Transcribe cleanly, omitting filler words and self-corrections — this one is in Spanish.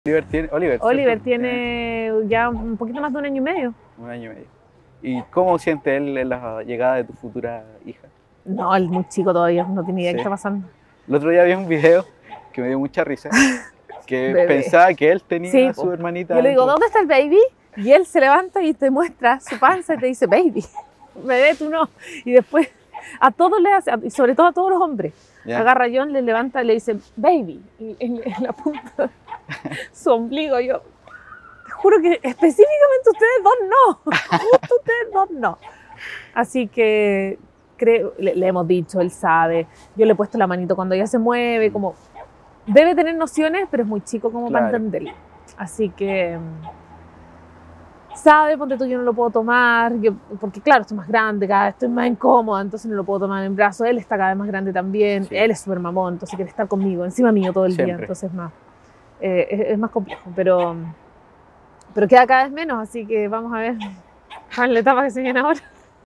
Oliver tiene ya un poquito más de 1 año y medio. 1 año y medio. ¿Y cómo siente él la llegada de tu futura hija? No, él es muy chico todavía, no tiene idea Sí. qué está pasando. El otro día vi un video que me dio mucha risa, que Bebé. pensaba que él tenía Sí, a su hermanita. yo le digo, dentro. ¿dónde está el baby? Y él se levanta y te muestra su panza y te dice, baby, bebé, tú no. Y después a todos le hace, y sobre todo a todos los hombres, Ya. agarra a John, le levanta y le dice, baby, y en la punta de su ombligo. Yo te juro que específicamente ustedes dos no, justo ustedes dos no. Así que le hemos dicho, él sabe, yo le he puesto la manito cuando ella se mueve, como debe tener nociones, pero es muy chico como para Claro. entenderlo. Así que sabe, ponte tú, yo no lo puedo tomar, porque claro, estoy más grande, cada vez estoy más incómoda, entonces no lo puedo tomar en brazos. Él está cada vez más grande también, Sí. él es súper mamón, entonces quiere estar conmigo, encima mío todo el día, Siempre. entonces es más complejo, pero queda cada vez menos, así que vamos a ver cuál es la etapa que se viene ahora.